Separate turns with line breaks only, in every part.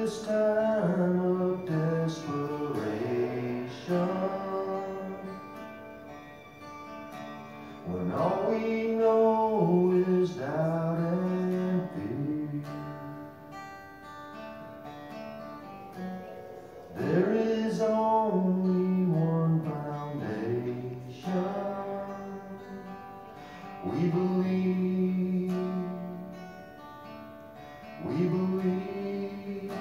this time of desperation, when all we know is doubt and fear, there is only one foundation. We believe, we believe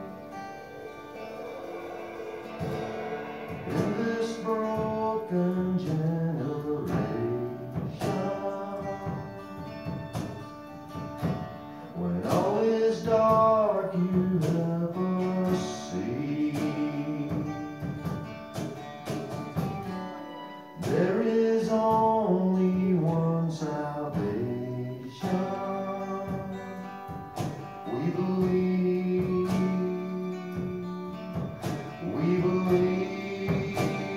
in this broken generation. When all is dark, you help us see. There is only one salvation. We believe, we believe,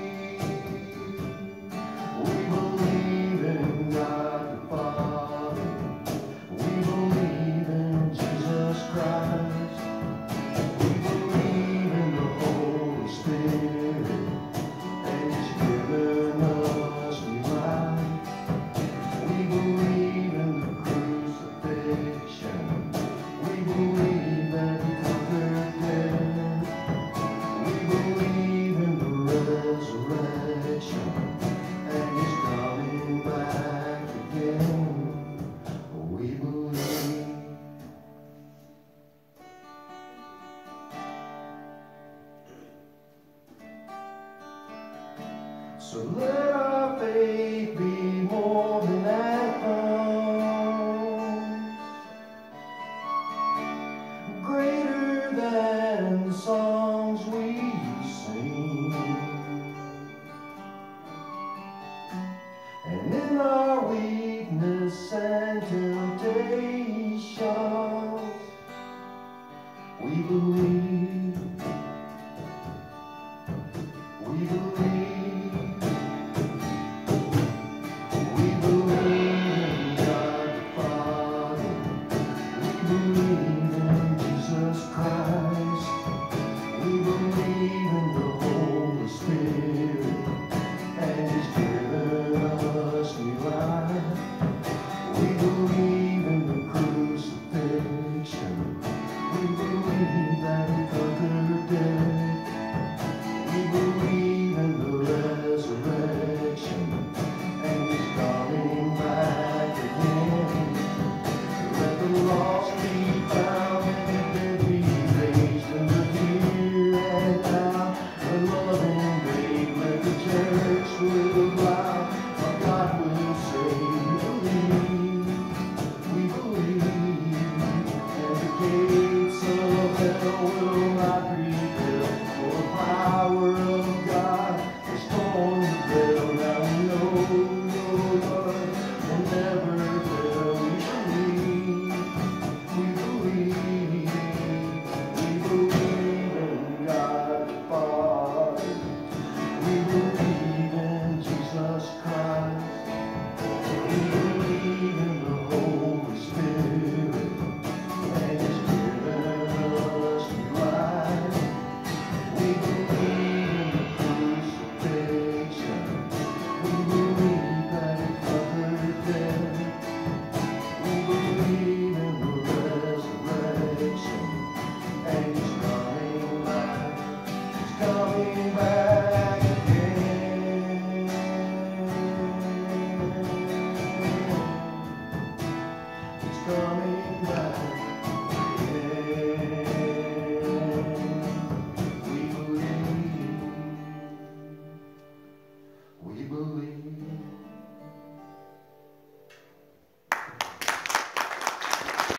we believe in God the Father. We believe in Jesus Christ. We believe in the Holy Spirit, and He's given us new life. We believe in the crucifixion. We believe that He conquered death. We believe in the resurrection, and He's coming back again. We believe. So let our faith be more than anthems, greater than the songs we sing. And in our weakness and temptations, we believe, we believe. We believe in God the Father. We believe in Jesus Christ. We believe in the Holy Spirit, and He's given us new life. We believe in the crucifixion. We believe that He conquered death. We believe in the resurrection, and He's coming back again. Let the lost be found and the dead be raised in the here and now. The loving babe, let the church live loud. Our God will save. We believe, and the gates of hell will not prevail. For the power of God has torn the veil. Now we know your word will never fail. We believe in God the Father. We believe.